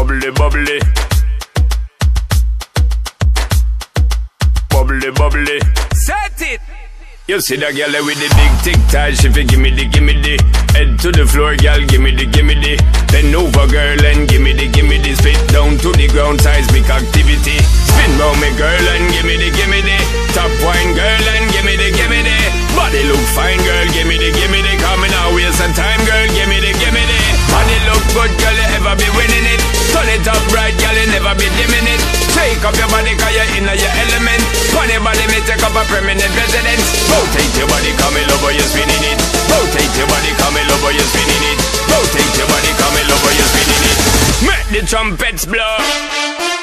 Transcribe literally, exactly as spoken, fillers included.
bubbly, bubbly. Bubbly, bubbly. Set it. You see that girl with the big tic tac, she fi gimme the, gimme the. Head to the floor, girl, gimme the, gimme the. Bend over, girl, and gimme the, gimme the. Spit down to the ground, seismic activity. Spin round me, girl, and gimme the, gimme the. Top wine, girl, and gimme the, gimme the. Body look fine, girl, gimme the, gimme the. Coming out, waste some time, girl, gimme the, gimme the. Body look good, girl, you ever be winning it. Turn it up right, girl, you never be dimming it. Take up your body, cause you're in your element. Funny body, me take up a permanent residence. Rotate your body, come in over, you're spinning it. Rotate your body, come in over, you're spinning it. Rotate your body, come in over, you're spinning it. Make the trumpets blow.